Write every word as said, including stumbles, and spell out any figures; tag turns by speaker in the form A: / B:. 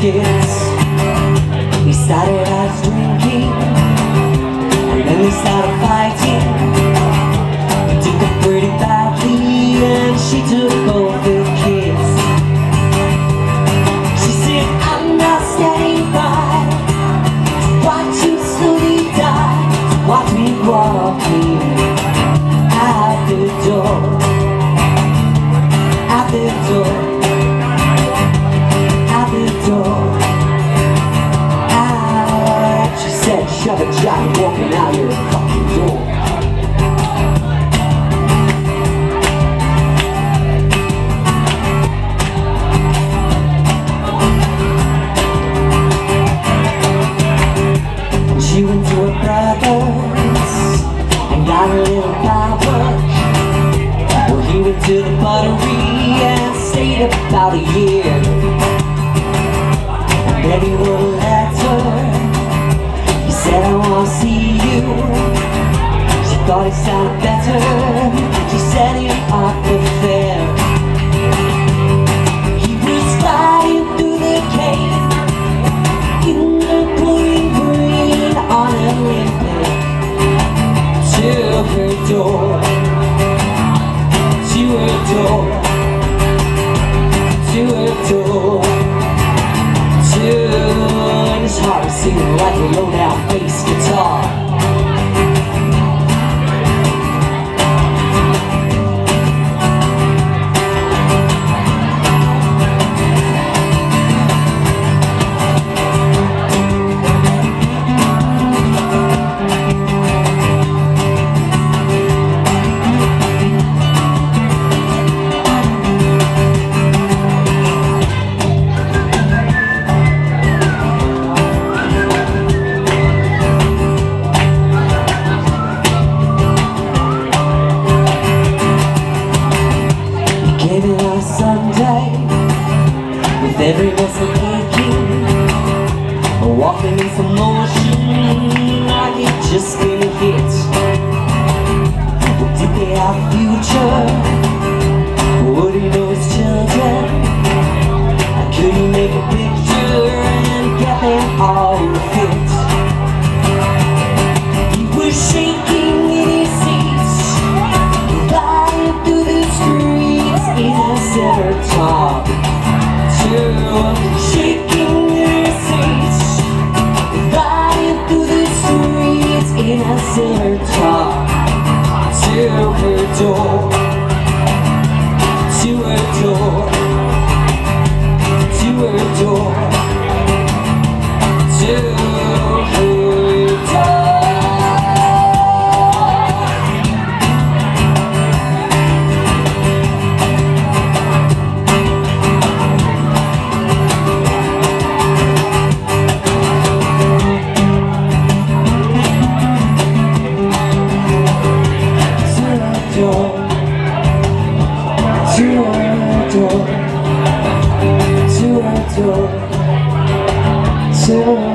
A: biscuits. He started out drinking, and then they started fighting. He took her pretty badly, and she took both the kids. She said, I'm not standing by to watch you slowly die, to watch me walking out the door, out the door, out the door, out. She said, shove a jack walking out your fucking door. She went to her brother's and got a little power. Well, he went to the buttery and stayed about a year. And then he wrote a letter. He said, I want to see you. She thought he sounded better. She set him up the fair. He was riding through the cave in the pouring rain on a limpet to her door, to her door, to her door, to, and his heart was singing like a low-down bass guitar. Every muscle aching, walking in some motion, like it just been hit. Well, did they have a future? Would he know his children? Could he make a picture and get them all to fit? He was shaking in his seats, flying through the streets in a silver top. Shaking her seats, flying through the streets in a silver top. To her door, to her door, to her door, to her door. To